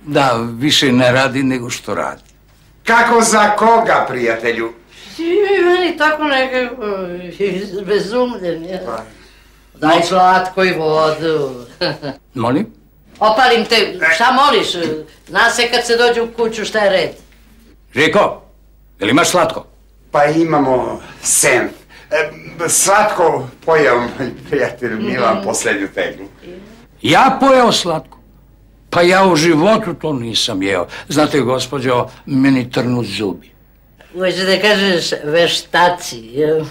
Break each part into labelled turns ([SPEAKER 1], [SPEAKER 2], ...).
[SPEAKER 1] Da više ne radi nego što radi.
[SPEAKER 2] Kako za koga, prijatelju?
[SPEAKER 3] Meni tako nekako bezumljen. Daj slatko i vodu.
[SPEAKER 1] Molim?
[SPEAKER 3] Opalim te, šta moliš? Zna se kad se dođe u kuću šta je red.
[SPEAKER 1] Žiko, jel imaš slatko?
[SPEAKER 2] Pa imamo senf. Slatko pojeo moj prijatelj Milan posljednju teglu.
[SPEAKER 1] Ja pojeo slatko? Pa ja u životu to nisam jeo. Znate, gospođo, meni trnu zubi.
[SPEAKER 3] Hoće da kažeš veštaci.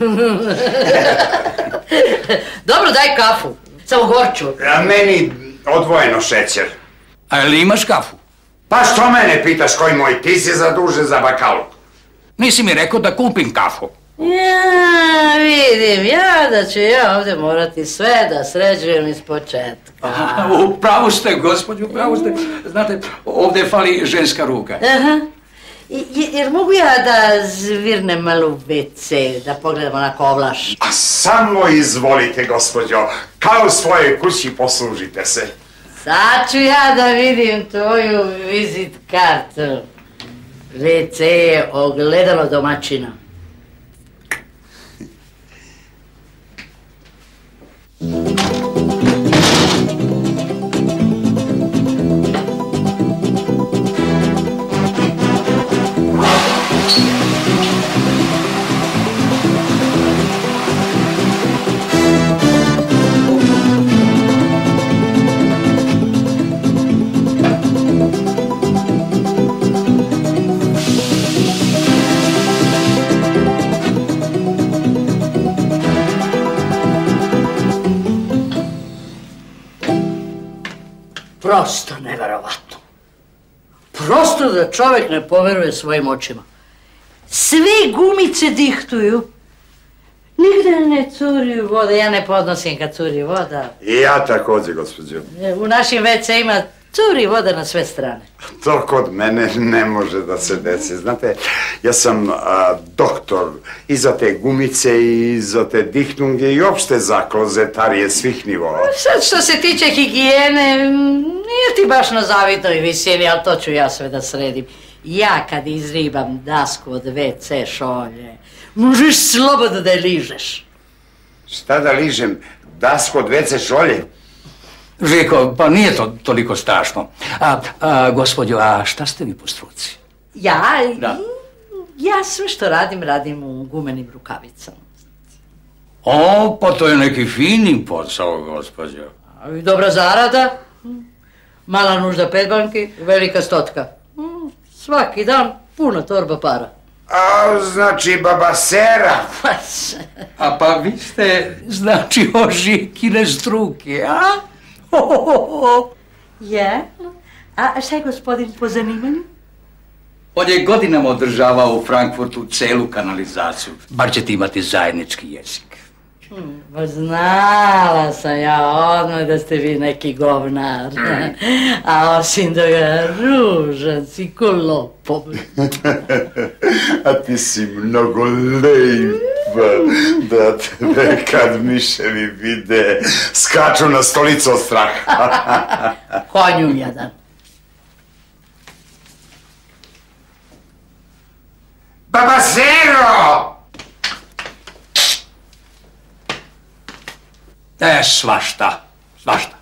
[SPEAKER 3] Dobro, daj kafu. Samo gorču.
[SPEAKER 2] A meni odvojeno šećer.
[SPEAKER 1] A jel imaš kafu?
[SPEAKER 2] Pa što mene pitaš koji moj, ti si zadužen za bakaluk.
[SPEAKER 1] Nisi mi rekao da kupim kafu.
[SPEAKER 3] Ja, vidim, da ću ja ovdje morati sve da sređujem iz početka.
[SPEAKER 1] Upravo ste, gospođo, upravo ste. Znate, ovdje fali ženska ruka.
[SPEAKER 3] Aha. Jer mogu ja da zvirnem malo u WC, da pogledamo na kovlaš?
[SPEAKER 2] A samo izvolite, gospođo, kao u svojoj kući poslužite se.
[SPEAKER 3] Sad ću ja da vidim tvoju vizit kartu. WC je ogledalo domaćina. Prosto neverovatno. Prosto da čovjek ne poveruje svojim očima. Sve gumice dihtuju. Nigde ne curi voda. Ja ne podnosim kad curi voda.
[SPEAKER 2] I ja također, gospođo.
[SPEAKER 3] U našim WC-ima curi voda na sve strane.
[SPEAKER 2] To kod mene ne može da se desi. Znate, ja sam doktor i za te gumice i za te dihtunge i opšte za klozetarije svih nivoa.
[SPEAKER 3] Sad što se tiče higijene, nije ti baš na zavidnoj visini, ali to ću ja sve da sredim. Ja kad izribam dasku od WC šolje, možeš slobodno da je ližeš.
[SPEAKER 2] Šta da ližem? Dasku od WC šolje?
[SPEAKER 1] Žiko, pa nije to toliko strašno. Gospođo, a šta ste vi po struci?
[SPEAKER 3] Ja?
[SPEAKER 1] Da.
[SPEAKER 3] Ja sve što radim u gumenim rukavicama.
[SPEAKER 1] O, pa to je neki fini posao, gospođo.
[SPEAKER 3] I dobra zarada, mala nužda 5 banki, velika stotka. Svaki dan puno torba para.
[SPEAKER 2] A, znači baba Sera.
[SPEAKER 1] A pa vi ste, znači, Žikine struke, a?
[SPEAKER 3] Ja? A šta je gospodin po zanimanju?
[SPEAKER 1] On je godinama održavao u Frankfurtu celu kanalizaciju. Bar ćete imati zajednički jezik.
[SPEAKER 3] Znala sam ja odmah da ste vi neki govnar. A osim toga ružan si ko lopov.
[SPEAKER 2] A ti si mnogo lepa, da tebe kad miševi vide skaču na stolicu od straha.
[SPEAKER 3] Konju jedan.
[SPEAKER 2] Baba Zero!
[SPEAKER 1] Svašta.